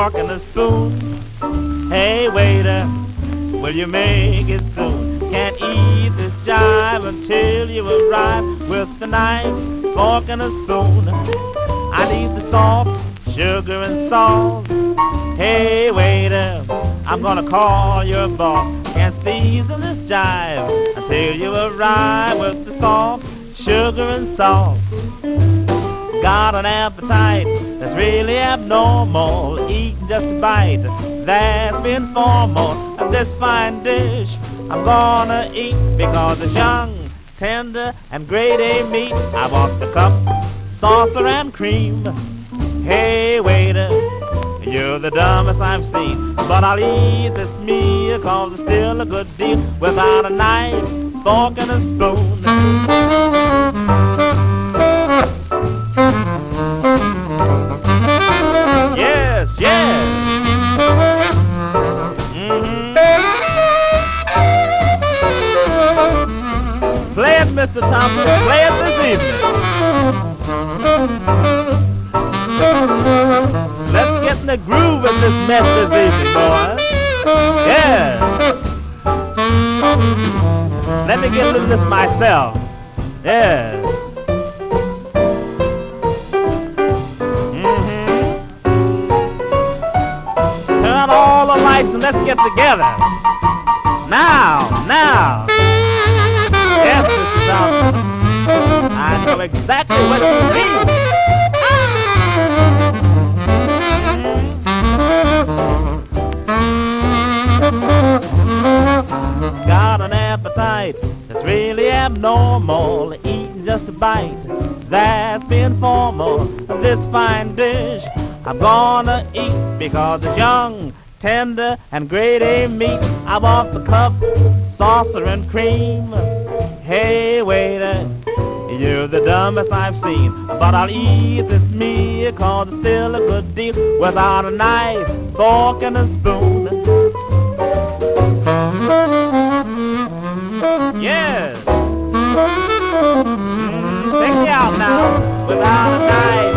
fork and a spoon. Hey waiter, will you make it soon? Can't eat this jive until you arrive with the knife, fork and a spoon. I need the salt, sugar and sauce. Hey waiter, I'm gonna call your boss. Can't season this jive until you arrive with the salt, sugar and sauce. Got an appetite that's really abnormal, eating just a bite that's been formal of this fine dish I'm gonna eat because it's young, tender, and grade A meat. I want the cup, saucer, and cream. Hey waiter, you're the dumbest I've seen, but I'll eat this meal cause it's still a good deal without a knife, fork, and a spoon. Yes, yes. Play it, Mr. Thompson, play it this evening. Let's get in the groove of this mess this evening, boys. Yeah. Let me get a little of this myself. Yeah. Turn all the lights and let's get together. Now. Yes, Mr. Thompson. I know exactly what you mean. Got an appetite that's really abnormal, eating just a bite that's been formal of this fine dish I'm gonna eat because it's young, tender, and grade A meat. I want the cup, saucer, and cream. Hey waiter, you're the dumbest I've seen, but I'll eat this meal cause it's still a good deal without a knife, fork, and a spoon. Yes. Take me out now without a knife,